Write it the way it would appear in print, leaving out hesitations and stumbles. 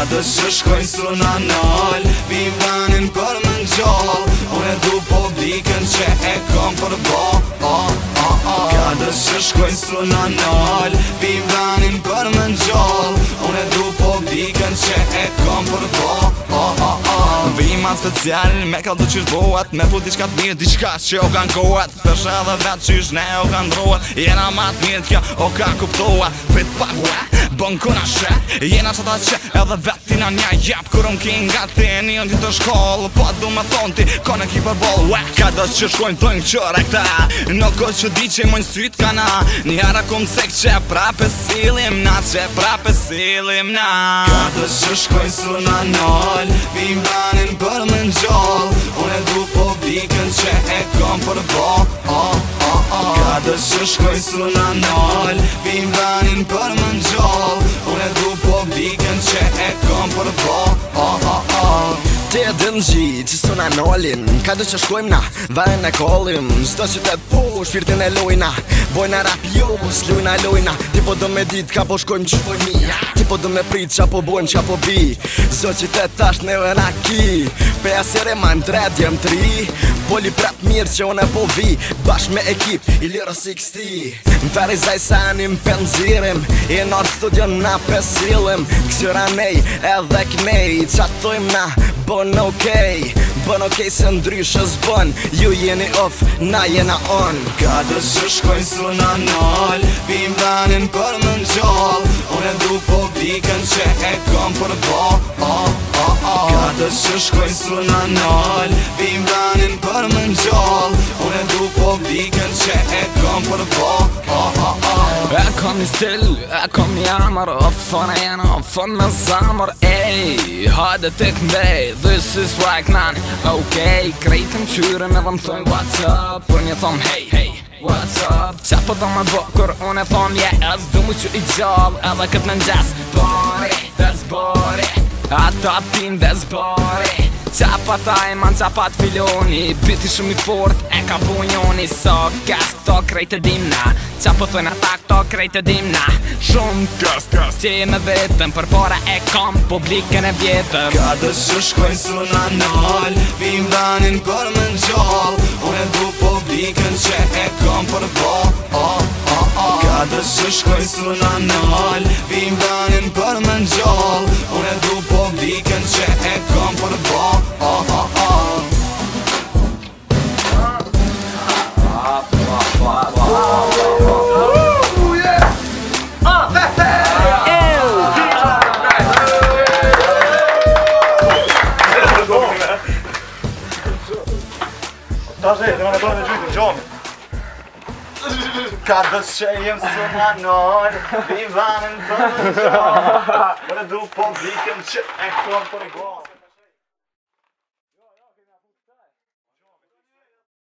dëshë shkojnë suna nal, vivanin për më ngjall, unë du publikën që e kom për bo. Ka dëshë shkojnë suna nal, vivanin për më ngjall, unë du publikën që e kom për bo. Vima special me ka du qysh boat, me pu diçka t'mirë, diçka që o kan kohat. Përshe dhe vetë qysh ne o kan drohat, jena ma t'mirë t'kja o ka kuptohat. Prit pak bon kuna she, jena qëta që edhe vetina nja jap. Kur unë ki nga ti e njën ti të shkollë, po du me thonë ti kone ki për bol. Ka dës që shkojnë thojnë qëre këta, nuk o që di që i mojnë syt kana. Njëra kum sek që prape silim na, që prape silim na. Ka dës që shkojnë suna nal, vivanin për më ngjall, unë du publikën që e kom për bo. Ka dës që shkojnë suna nal, vivanin për më ngjall, unë du publikën që e kom për bo. Ti e dën gji që suna nalin, ka dë që shkojmë na, vajnë e kollim. Zdo qytet po, shpirtin e lojna, bojna rap jo, s'lujna lojna. Ti po do me dit ka po shkojmë që po mija, ti po do me prit qa po bojmë qa po bi. Zdo qytet tash ne vëna ki, pe asere ma në dred jem tri. Boli prap mirë që one po vi, bash me ekip i liro 60. M'feri zaj sa një m'penzirim, i nërë studion na pesilim. Kësyra nej edhe knej, qa thojmë na bon okej, bon okej se ndryshë s'bon. Ju jeni off, na jena on. Ka dës që shkojnë suna nal, vivanin për më ngjall, unë du publikën që e kom për bo. Ka dës që shkojnë suna nal, vivanin për më ngjall, unë du publikën që e kom për bo. E kom një stil, e kom një amër, o fone jena, o fone me zamër. Ej, hajde të këmbej, this is right man, okej. Krejtëm qyren edhe më thojnë what's up, për një thom hey, what's up. Qa po do me bo, kur unë e thom yes, du mu që i gjall, edhe këtë me nxes. Bori, that's bori, ata tin that's bori. Qa pa ta e man, qa pa t'filoni, biti shumë i fort, e ka bunjoni. So gas këto krejt e dimna, qa po thojnë ata këto krejt e dimna. Shumë gas, ti me vetëm, për para e kom publikën e vjetëm. Ka dës që shkojnë suna nal, vivanin për më ngjall, unë du publikën që e kom për bo. Ka dës që shkojnë suna nal, vivanin për më ngjall, unë du publikën që e kom për bo. Ka dës që jem suna nal, vivanin për më ngjall, unë du publikën që e kom për bo.